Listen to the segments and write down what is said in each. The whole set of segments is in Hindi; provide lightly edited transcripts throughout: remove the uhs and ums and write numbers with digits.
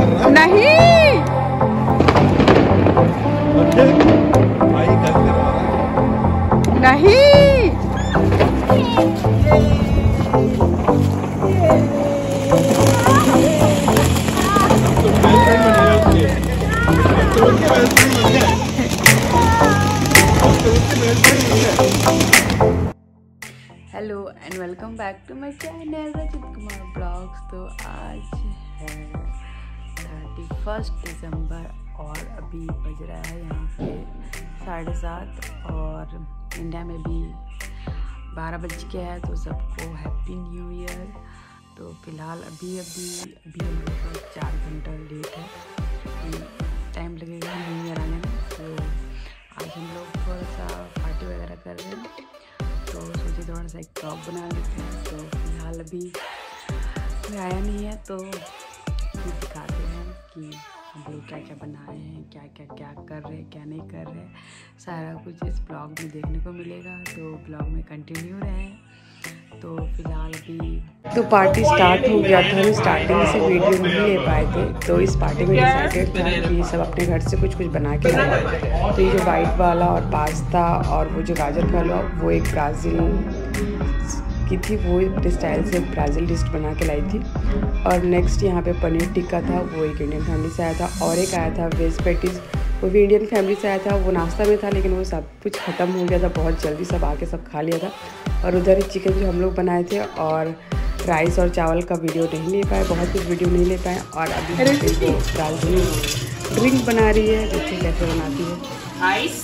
नहीं नहीं hello and welcome back to my channel Rachit Kumar blogs. तो आज है 31 दिसंबर और अभी बज रहा है यहाँ पे 7:30 और इंडिया में भी 12 बज के है। तो सबको हैप्पी न्यू ईयर। तो फिलहाल अभी हम लोग का 4 घंटा लेट है, टाइम लगेगा न्यू ईयर आने में। तो आज हम लोग थोड़ा सा पार्टी वगैरह कर रहे हैं, तो सोचे थोड़ा सा एक ब्लॉग बना लेते हैं। तो फिलहाल अभी कोई आया नहीं है, तो दिखाते हैं कि हम लोग क्या क्या बनाए हैं, क्या कर रहे हैं, क्या नहीं कर रहे हैं। सारा कुछ इस ब्लॉग में देखने को मिलेगा, तो ब्लॉग में कंटिन्यू रहें। तो फिलहाल अभी तो पार्टी स्टार्ट हो गया था। हम स्टार्टिंग से वीडियो नहीं ले पाए थे, तो इस पार्टी में डिसाइडेड था कि सब अपने घर से कुछ बना के लाए। तो ये जो वाइट वाला और पास्ता और वो जो गाजर का हलवा, वो एक ब्राज़ील की थी, वो स्टाइल से ब्राज़ील डिश बना के लाई थी। और नेक्स्ट यहाँ पे पनीर टिक्का था, वो एक इंडियन फैमिली से आया था। और एक आया था वेज पैटीज़, वो भी इंडियन फैमिली से आया था। वो नाश्ता में था, लेकिन वो सब कुछ ख़त्म हो गया था बहुत जल्दी, सब आके सब खा लिया था। और उधर चिकन जो हम लोग बनाए थे, और राइस और चावल का वीडियो नहीं ले पाए, बहुत कुछ वीडियो नहीं ले पाए। और अभी वो दालचीनी ड्रिंक बना रही है, देखिए कैसे बनाती है। आइस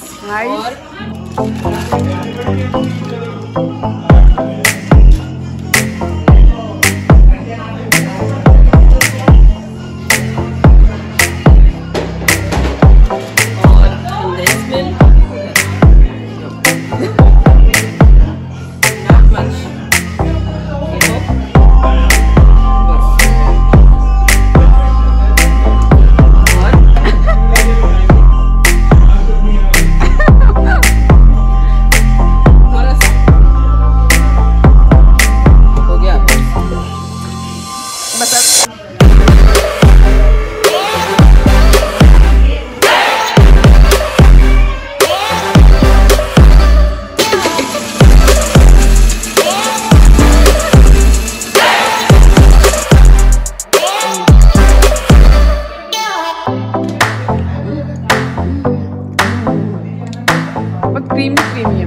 क्रीमी है।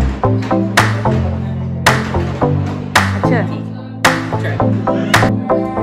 अच्छा